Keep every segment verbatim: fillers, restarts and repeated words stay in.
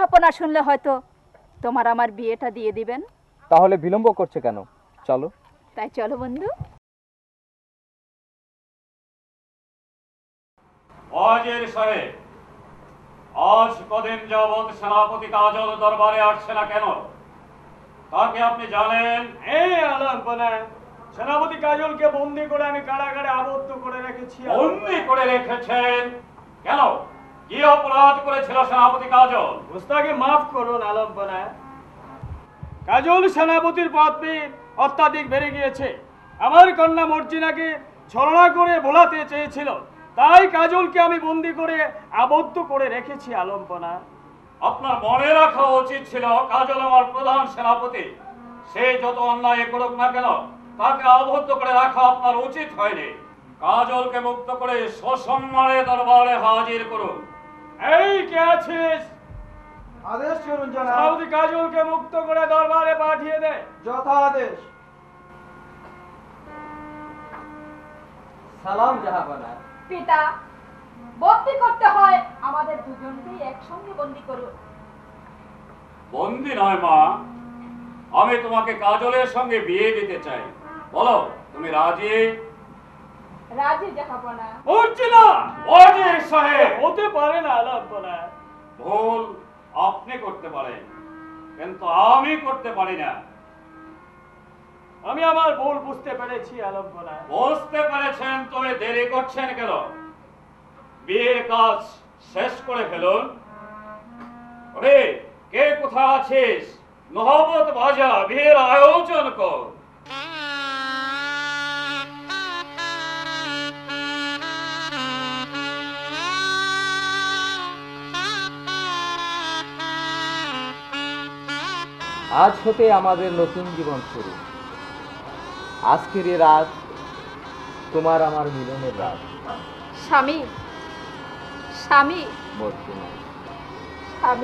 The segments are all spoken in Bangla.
জাহাপনা শুনলে হয়তো তোমার আমার বিয়েটা দিয়ে দিবেন। তাহলে বিলম্ব করছে কেন? চলো। তাই চলো বন্ধু। ওয়াজির সাহেব, আজ কদিন যাবৎ সেনাপতি কাজল দরবারে আসছে না কেন? তাকে আপনি জানেন? এই আলাপনা, সেনাপতি কাজলকে বন্দি করে আমি কারাগারে আবদ্ধ করে রেখেছি। বন্দি করে রেখেছেন কেন? কি অপরাধ করেছিল সেনাপতি কাজল? উস্তাদকে মাফ করুন আলাপনা। কাজল সেনাপতির পদবি অত্যাধিক বেড়ে গিয়েছে। আমার কন্যা মর্জিনাকে ছলনা করে ভোলাতে চেয়েছিল, তাই কাজলকে আমি বন্দি করে আবদ্ধ করে রেখেছি আলম্পনা। আপনার মনে রাখা উচিত ছিল কাজল আমার প্রধান সেনাপতি। সে যত অন্যায় করুক না কেন তাকে আবদ্ধ করে রাখা আপনার উচিত হয়নি। কাজলকে মুক্ত করে সসম্মানে দরবারে হাজির করুন। এই কে আছিস? আদেশ করুন জনাব। সেনাপতি কাজলকে মুক্ত করে দরবারে পাঠিয়ে দে। যথা আদেশ। সালাম জাহাপনা। পিতা, বন্দি করতে হয় আমাদের দুজনকেই একসঙ্গে বন্দি করুন। বন্দি নয় মা, আমি তোমাকে কাজলের সঙ্গে বিয়ে দিতে চাই। বলো তুমি রাজি? রাজি জাহাপনা। মর্জিনা! ওয়াজির সাহেব, হতে পারে না আলাপনা। ভুল আপনি করতে পারেন, কিন্তু আমি করতে পারি না। আমি আমার ভুল বুঝতে পেরেছি আলম্পনা। বুঝতে পেরেছেন, তবে দেরি করছেন কেন? বিয়ের কাজ শেষ করে ফেলুন। ওরে কে কোথায় আছিস? নহবত বাজা, বিয়ের আয়োজন কর। আজ হতে আমাদের নতুন জীবন শুরু। আজকের এই রাত তোমার আমার মিলনের রাত। স্বামী, স্বামী, মর্জিনা। স্বামী।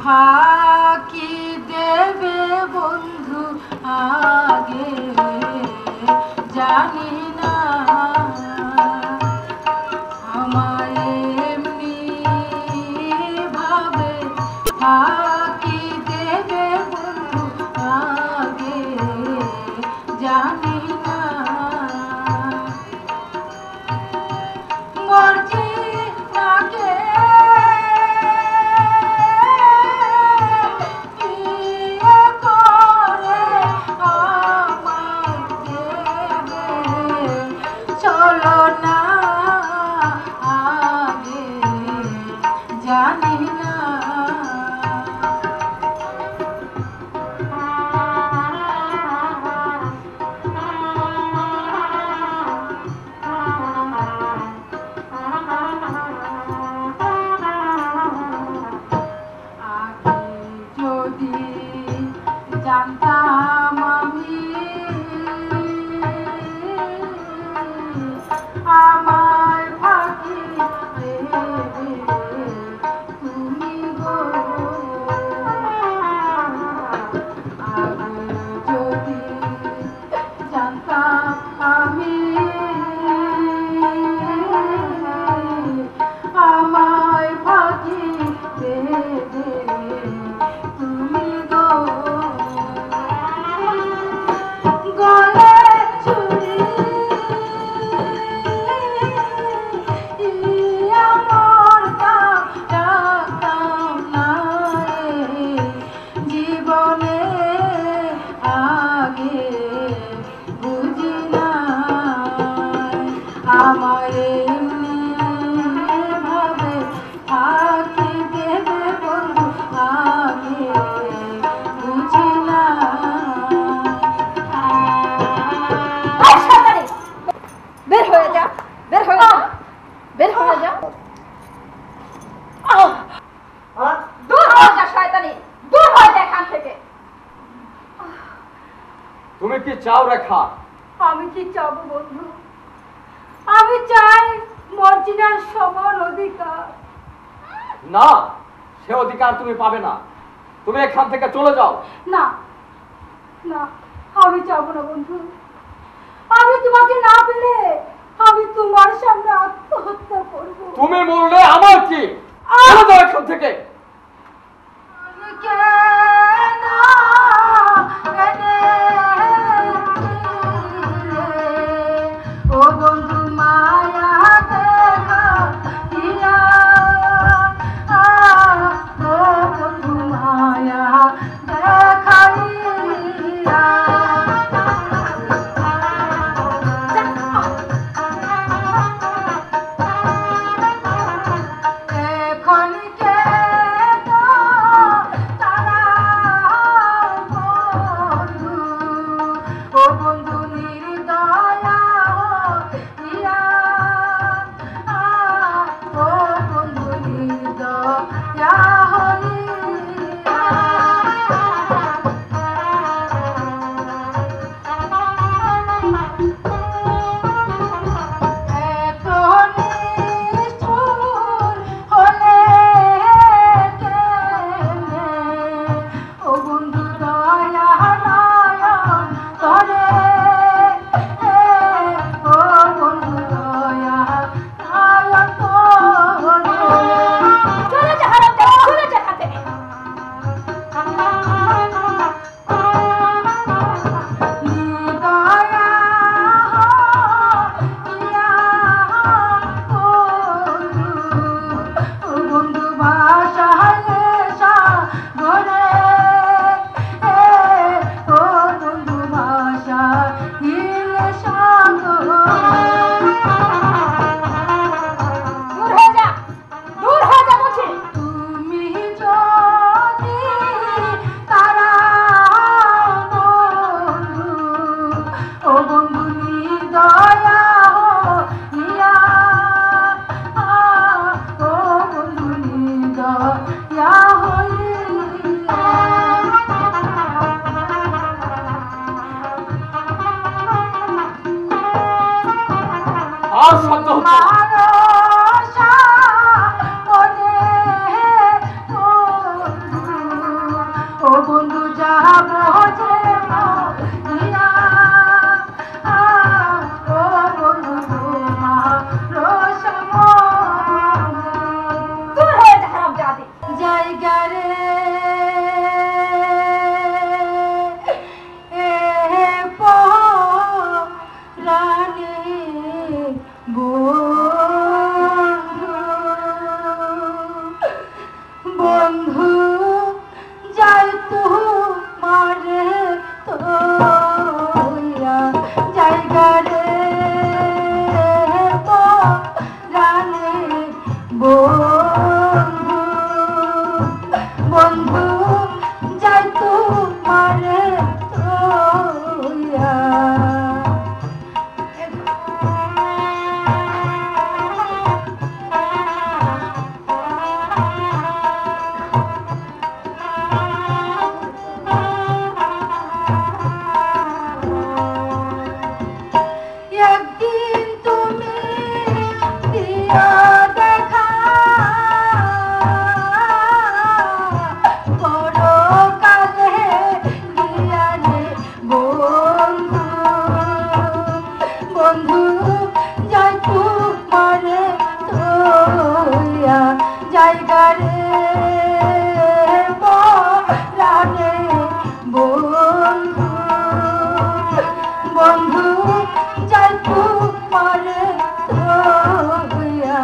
ফাঁকি দেবে বন্ধু আগে জানি না, আমায় এমনি ভাবে ফাঁকি দেবে বন্ধু আগে জানি না, মর্জি নাকে বিয়ে করে আমায় দেবে, চলো না আগে জানি না। আগে যদি জানতাম আমি আমার ফাঁকি দেবে তুমি গো, আগে যদি জানতাম আমি আমায় ফাঁকি দেবে তুমি গো, গলে চুরি আমার রাখতাম না রে জীবনে আগে বুঝি না, আমায় এমনি ভাবে ফাঁকি দেবে বন্ধু আগে বুঝি না। বের হয়ে যা, বের হয়ে যা, বের হয়ে যা, দূর হয়ে যা শয়তানি, দূর হয়ে যা এখান থেকে। তুমি কি চাও রেখা? আমি কি চাবো বন্ধু, আমি চাই মর্জিনার সমান অধিকার। না, সে অধিকার তুমি পাবে না, তুমি এখান থেকে চলে যাও। না না, আমি যাবো না বন্ধু, আমি তোমাকে না পেলে আমি তোমার সামনে আত্মহত্যা করবো। তুমি মরলে আমার কি? চলে যাও এখান থেকে। ও বন্ধু মায়া দেখা দিয়া, ও বন্ধু মায়া দেখাইয়া, এখন কে বন্ধু যাই তোমারে তোয়া জায়গা রে রানে বন্ধু বন্ধু যাই তোমারে তোয়া একদিন তুমি দিয়া দেখা বড় কালে গিয়া রে বন্ধু বন্ধু যাই তোমারে তোয়া জায়গা রে রানে বন্ধু বন্ধু যাই তোমারে তোয়া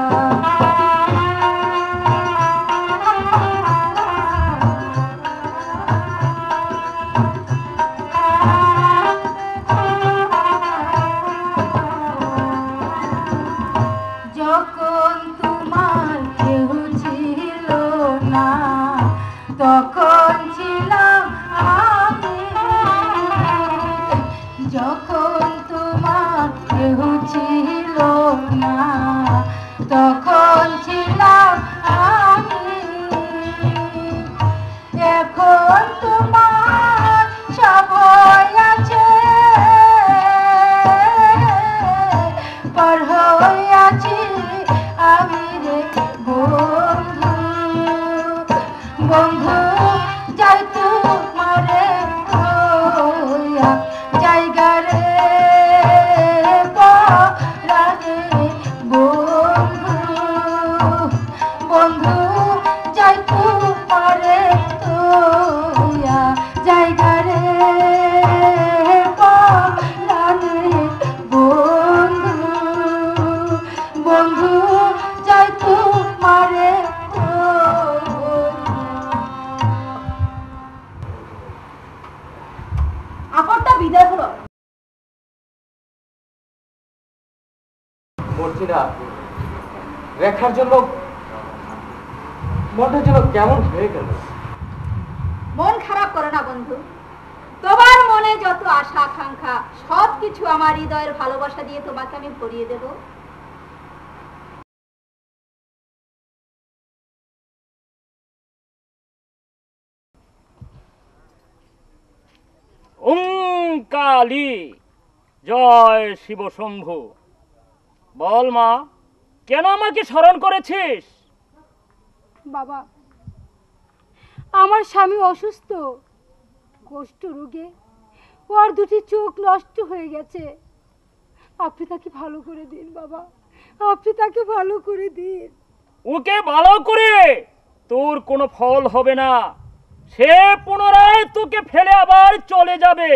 যখন তোমার কেউ ছিল না তখন ছিলাম আমি যখন তোমার কেউ ছিল না তখন ছিলাম আমি এখন তোমার সবাই আছে পার হইয়াছি আমি রে বন্ধু বন্ধু যাই তোমারে তোয়া জায়গা রে রানে বন্ধু বন্ধু যাই তোমারে তোয়া জায়গা রে রানে বন্ধু বন্ধু যাই তোমারে আপরটা বিদায় হলো মর্জিনা রেখার জন্য মনটা যেন কেমন হয়ে গেল। মন খারাপ করো না বন্ধু, তোমার মনে যত আশা আকাঙ্ক্ষা সব কিছু আমার হৃদয়ের ভালোবাসা দিয়ে তোমাকে আমি ভরিয়ে দেব। ওম কালী জয় শিব শম্ভু। বল মা, কেন আমাকে স্মরণ করেছিস? বাবা, আমার স্বামী অসুস্থ, কুষ্ঠ রোগে ওর দুটি চোখ নষ্ট হয়ে গেছে। আপনি তাকে ভালো করে দিন বাবা, আপনি তাকে ভালো করে দিন। ওকে ভালো করে তোর কোনো ফল হবে না, সে পুনরায় তোকে ফেলে আবার চলে যাবে।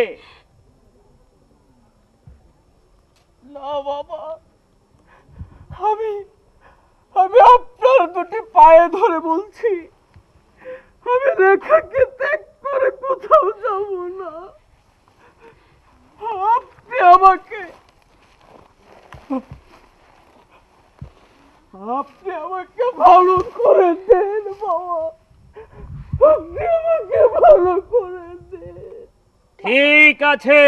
না বাবা, আমি আমি আপনার দুটি পায়ে ধরে বলছি, আমি রেখাকে ত্যাগ করে কোথাও যাব না। আপনি আমাকে আপনি আমাকে ভালো করে দেন বাবা, আপনি আমাকে ভালো করে দেন। ঠিক আছে,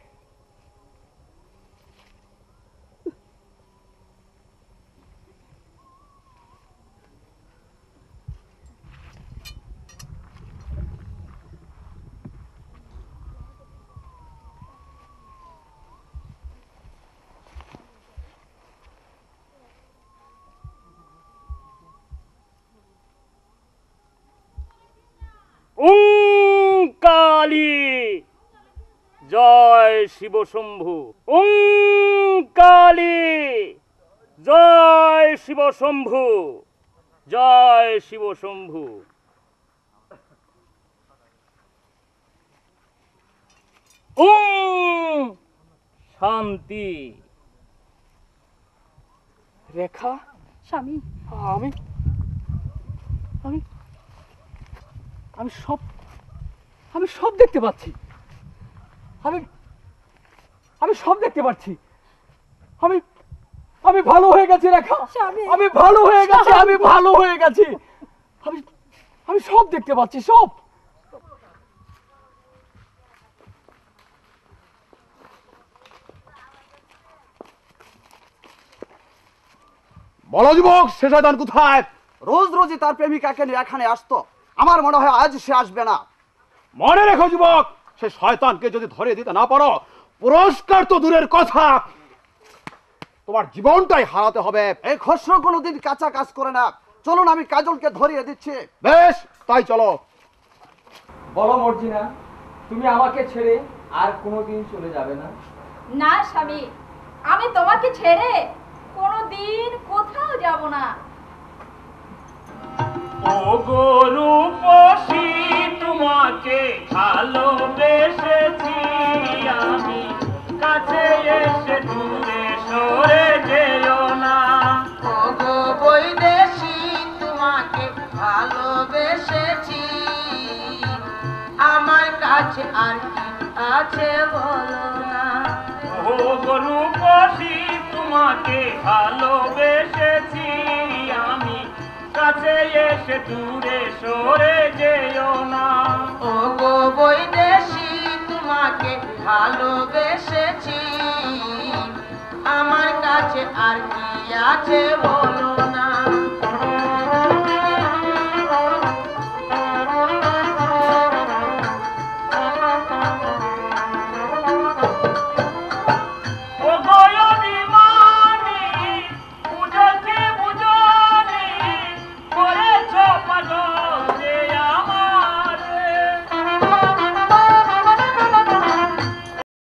ওম কালী জয় শিব শম্ভু। ওম কালী জয় শিব শম্ভু, জয় শিব শম্ভু। ওম শান্তি। রেখা, স্বামী, আমি আমি আমি সব আমি সব দেখতে পাচ্ছি। আমি আমি সব দেখতে পাচ্ছি। আমি আমি ভালো হয়ে গেছি রেখা, স্বামী। আমি ভালো হয়ে গেছি, আমি ভালো হয়ে গেছি। আমি আমি সব দেখতে পাচ্ছি, সব। বলো যুবক, সে শয়তান কোথায়? রোজ রোজই তার প্রেমিকাকে নিয়ে এখানে আসতো, আমার মনে হয় আজ সে আসবে না। মনে রেখো যুবক, সে শয়তানকে যদি ধরে দিতে না পারো, পুরস্কার তো দূরের কথা, তোমার জীবনটাই হারাতে হবে। এই খসরু কোনোদিন কাঁচা কাজ করে না। চলুন, আমি কাজলকে ধরিয়ে দিচ্ছি। বেশ, তাই চলো। বলো মর্জিনা, তুমি আমাকে ছেড়ে আর কোনোদিন চলে যাবে না? না স্বামী, আমি তোমাকে ছেড়ে কোনোদিন কোথাও যাব না। ও গরূপসী, তোমাকে ভালোবেসেছি আমি, কাছে এসে দূরে সরে যেও না। ও গো বৈদেশী, তোমাকে ভালোবেসেছি, আমার কাছে আর কি আছে বলো না। ও গরূপসী, তোমাকে ভালোবেসেছি আমি, কাছে এসে দূরে সরে যেও না। ও গো বৈদেশী, তোমাকে ভালোবেসেছি, আমার কাছে আর কি আছে বলো